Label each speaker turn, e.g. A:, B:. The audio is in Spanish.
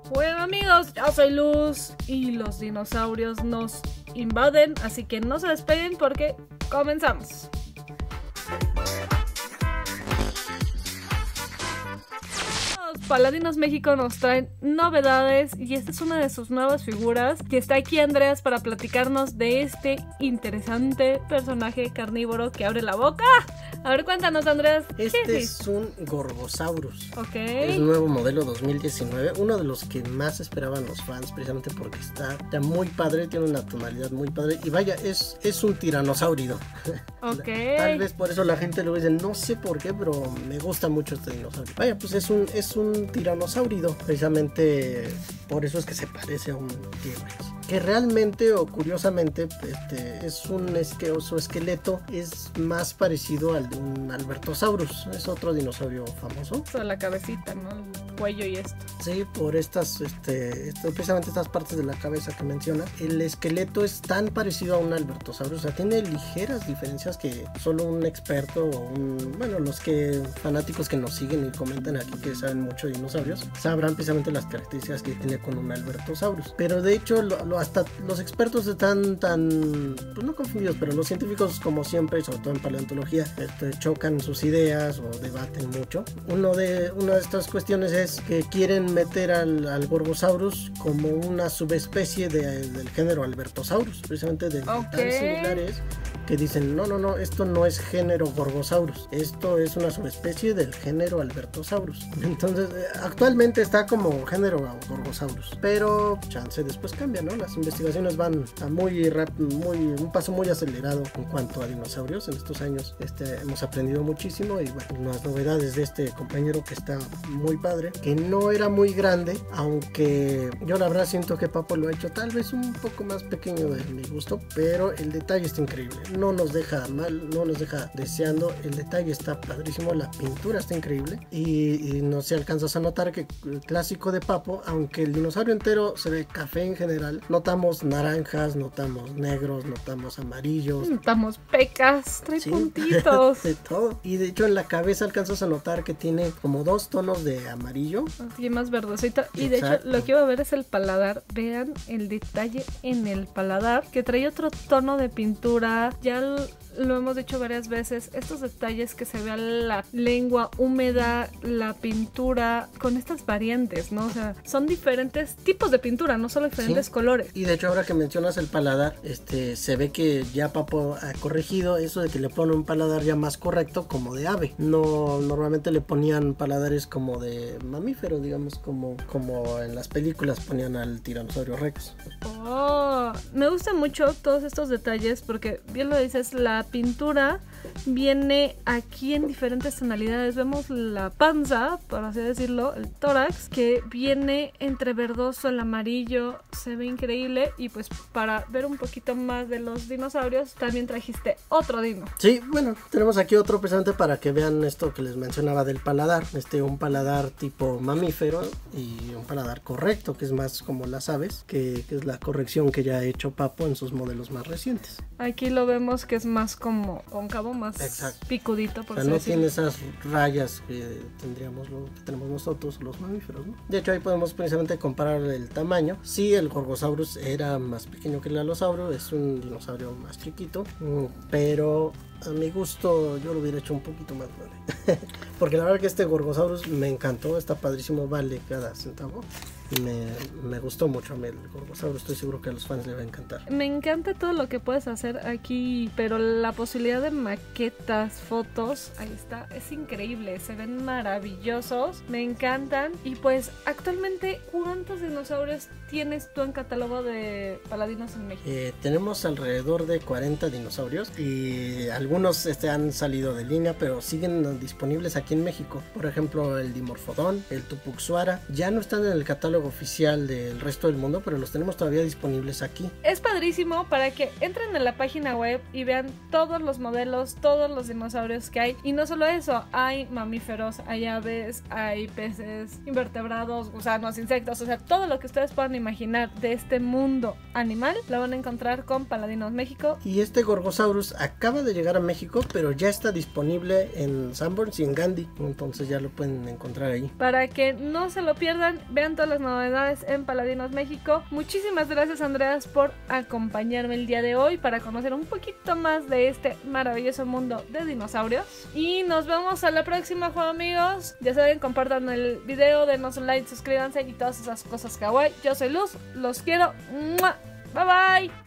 A: Bueno amigos, yo soy Luz y los dinosaurios nos invaden, así que no se despeguen porque comenzamos. Paladinos México nos traen novedades y esta es una de sus nuevas figuras. Y está aquí Andreas para platicarnos de este interesante personaje carnívoro que abre la boca. A ver, cuéntanos, Andreas.
B: Este es un Gorgosaurus.
A: Ok.
B: Es un nuevo modelo 2019, uno de los que más esperaban los fans, precisamente porque está ya muy padre, tiene una tonalidad muy padre. Y vaya, es un tiranosáurido.
A: Ok.
B: Tal vez por eso la gente lo dice, no sé por qué, pero me gusta mucho este dinosaurio. Vaya, pues es un tiranosáurido, precisamente por eso es que se parece a un T-Rex. Que realmente o curiosamente su esqueleto es más parecido al de un Albertosaurus, es otro dinosaurio famoso.
A: O sea, la cabecita, ¿no? El cuello y esto.
B: Sí, por precisamente estas partes de la cabeza que menciona. El esqueleto es tan parecido a un Albertosaurus, o sea, tiene ligeras diferencias que solo un experto o los fanáticos que nos siguen y comentan aquí que saben mucho de dinosaurios, sabrán precisamente las características que tiene con un Albertosaurus. Pero de hecho, hasta los expertos están pues no confundidos, pero los científicos, como siempre, sobre todo en paleontología, chocan sus ideas o debaten mucho. Una de estas cuestiones es que quieren meter al Gorgosaurus como una subespecie del género Albertosaurus, precisamente de tan similares, que dicen, no, esto no es género Gorgosaurus, esto es una subespecie del género Albertosaurus. Entonces, actualmente está como género Gorgosaurus, pero chance después cambia, ¿no? Las investigaciones van a un paso muy acelerado en cuanto a dinosaurios. En estos años hemos aprendido muchísimo y bueno, las novedades de este compañero que está muy padre, que no era muy grande, aunque yo la verdad siento que Papo lo ha hecho tal vez un poco más pequeño de mi gusto, pero el detalle está increíble, no nos deja mal, no nos deja deseando, el detalle está padrísimo, la pintura está increíble y no se alcanzas a notar que el clásico de Papo, aunque el dinosaurio entero se ve café en general, notamos naranjas, notamos negros, notamos amarillos,
A: notamos pecas, trae puntitos
B: de todo, y de hecho en la cabeza alcanzas a notar que tiene como dos tonos de amarillo
A: y más verdosito. Y de hecho lo que iba a ver es el paladar. Vean el detalle en el paladar, que trae otro tono de pintura. Ya lo hemos dicho varias veces, estos detalles que se vea la lengua húmeda, la pintura, con estas variantes, ¿no? O sea, son diferentes tipos de pintura, no solo diferentes colores.
B: Y de hecho ahora que mencionas el paladar, se ve que ya Papo ha corregido eso de que le pone un paladar ya más correcto, como de ave. No, normalmente le ponían paladares como de mamífero, digamos, como en las películas ponían al Tiranosaurio Rex.
A: Oh, me gustan mucho todos estos detalles porque bien lo dices, la pintura viene aquí en diferentes tonalidades. Vemos la panza, por así decirlo, el tórax, que viene entre verdoso, el amarillo, se ve increíble. Y pues para ver un poquito más de los dinosaurios, también trajiste otro dino.
B: Sí, bueno, tenemos aquí otro precisamente para que vean esto que les mencionaba del paladar. Un paladar tipo mamífero y un paladar correcto, que es más como las aves, que es la corrección que ya ha hecho Papo en sus modelos más recientes.
A: Aquí lo vemos que es más como cóncavo, más picudito, por
B: no tiene esas rayas que tenemos nosotros los mamíferos, ¿no? De hecho ahí podemos precisamente comparar el tamaño. Sí, el Gorgosaurus era más pequeño que el Allosaurus, es un dinosaurio más chiquito, pero a mi gusto yo lo hubiera hecho un poquito más grande. Porque la verdad que este Gorgosaurus me encantó, está padrísimo, vale cada centavo. Me gustó mucho a mí el Gorgosaurus, estoy seguro que a los fans les va a encantar.
A: Me encanta todo lo que puedes hacer aquí, pero la posibilidad de maquetas, fotos, ahí está, es increíble, se ven maravillosos, me encantan. Y pues actualmente, ¿cuántos dinosaurios tienes tú en catálogo de Paladinos en México?
B: Tenemos alrededor de 40 dinosaurios y algunos han salido de línea, pero siguen disponibles aquí en México. Por ejemplo, el Dimorphodon, el Tupuxuara, ya no están en el catálogo oficial del resto del mundo, pero los tenemos todavía disponibles aquí.
A: Es padrísimo para que entren en la página web y vean todos los modelos, todos los dinosaurios que hay. Y no solo eso, hay mamíferos, hay aves, hay peces, invertebrados, gusanos, insectos, o sea, todo lo que ustedes puedan imaginar de este mundo animal lo van a encontrar con Paladinos México.
B: Y este Gorgosaurus acaba de llegar a México, pero ya está disponible en Sanborns y en Gandhi, entonces ya lo pueden encontrar ahí.
A: Para que no se lo pierdan, vean todas las novedades en Paladinos México. Muchísimas gracias, Andreas, por acompañarme el día de hoy para conocer un poquito más de este maravilloso mundo de dinosaurios. Y nos vemos a la próxima, juego amigos. Ya saben, compartan el video, denos un like, suscríbanse y todas esas cosas kawaii. Yo soy Luz, los quiero. ¡Mua! Bye bye.